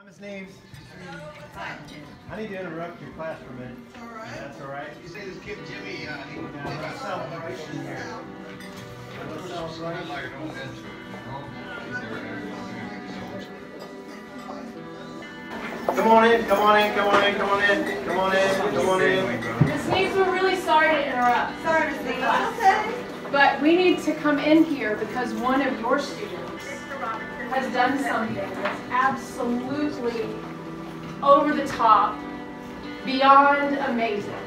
Miss Neves. I need to interrupt your class for a minute. All right. That's all right. You say this kid Jimmy, he a celebration here. A celebration. like an old man. Come on in, come on in, come on in, come on in, come on in, come on in. Miss Neves, we're really sorry to interrupt. Sorry, Miss Neves. Okay. But we need to come in here because one of your students has done something that's absolutely over the top, beyond amazing.